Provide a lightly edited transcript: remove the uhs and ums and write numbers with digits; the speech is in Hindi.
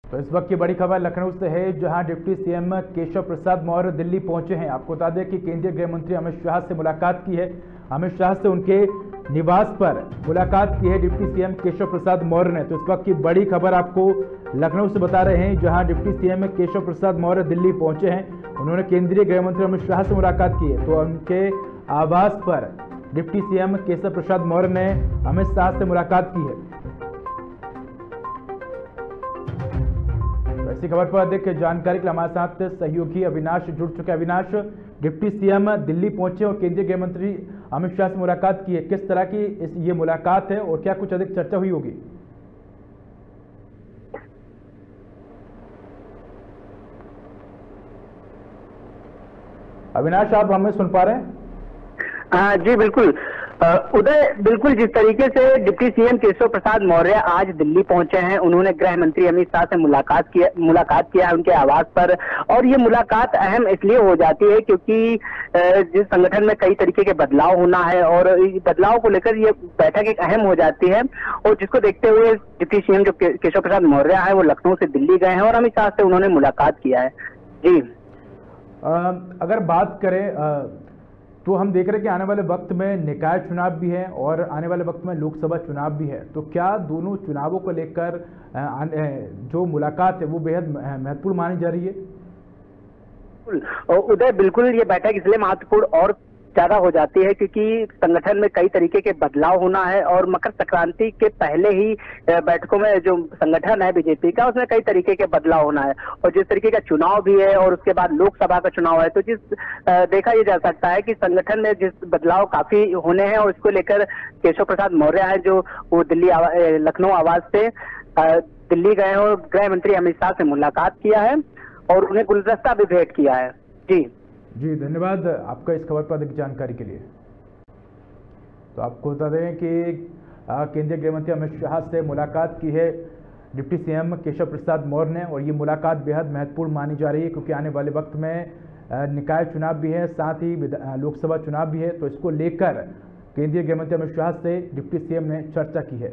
तो इस वक्त की बड़ी खबर लखनऊ से है, जहां डिप्टी सीएम केशव प्रसाद मौर्य दिल्ली पहुंचे हैं। आपको बता दें कि केंद्रीय गृह मंत्री अमित शाह से मुलाकात की है। अमित शाह से उनके निवास पर मुलाकात की है डिप्टी सीएम केशव प्रसाद मौर्य ने। तो इस वक्त की बड़ी खबर आपको लखनऊ से बता रहे हैं, जहां डिप्टी सीएम केशव प्रसाद मौर्य दिल्ली पहुंचे हैं। उन्होंने केंद्रीय गृह मंत्री अमित शाह से मुलाकात की है। तो उनके आवास पर डिप्टी सीएम केशव प्रसाद मौर्य ने अमित शाह से मुलाकात की है। इसी खबर पर अधिक जानकारी के लिए हमारे साथ सहयोगी अविनाश जुड़ चुके हैं। अविनाश, डिप्टी सीएम दिल्ली पहुंचे और केंद्रीय गृह मंत्री अमित शाह से मुलाकात की है। किस तरह की ये मुलाकात है और क्या कुछ अधिक चर्चा हुई होगी? अविनाश, आप हमें सुन पा रहे हैं? जी बिल्कुल उदय, बिल्कुल जिस तरीके से डिप्टी सीएम केशव प्रसाद मौर्य आज दिल्ली पहुंचे हैं, उन्होंने गृह मंत्री अमित शाह से मुलाकात किया है उनके आवास पर। और ये मुलाकात अहम इसलिए हो जाती है क्योंकि जिस संगठन में कई तरीके के बदलाव होना है और बदलाव को लेकर ये बैठक एक अहम हो जाती है। और जिसको देखते हुए डिप्टी सीएम जो केशव प्रसाद मौर्य है वो लखनऊ से दिल्ली गए हैं और अमित शाह से उन्होंने मुलाकात किया है। जी अगर बात करें तो हम देख रहे हैं कि आने वाले वक्त में निकाय चुनाव भी है और आने वाले वक्त में लोकसभा चुनाव भी है। तो क्या दोनों चुनावों को लेकर जो मुलाकात है वो बेहद महत्वपूर्ण मानी जा रही है? उदय, बिल्कुल ये बैठक इसलिए महत्वपूर्ण और ज्यादा हो जाती है क्योंकि संगठन में कई तरीके के बदलाव होना है और मकर संक्रांति के पहले ही बैठकों में जो संगठन है बीजेपी का, उसमें कई तरीके के बदलाव होना है। और जिस तरीके का चुनाव भी है और उसके बाद लोकसभा का चुनाव है, तो देखा यह जा सकता है कि संगठन में जिस बदलाव काफी होने हैं और इसको लेकर केशव प्रसाद मौर्य है जो वो लखनऊ आवास से दिल्ली गए और गृह मंत्री अमित शाह से मुलाकात किया है और उन्हें गुलदस्ता भी भेंट किया है। जी धन्यवाद आपका इस खबर पर अधिक जानकारी के लिए। तो आपको बता दें कि केंद्रीय गृह मंत्री अमित शाह से मुलाकात की है डिप्टी सीएम केशव प्रसाद मौर्य ने और ये मुलाकात बेहद महत्वपूर्ण मानी जा रही है क्योंकि आने वाले वक्त में निकाय चुनाव भी है, साथ ही लोकसभा चुनाव भी है। तो इसको लेकर केंद्रीय गृह मंत्री अमित शाह से डिप्टी सीएम ने चर्चा की है।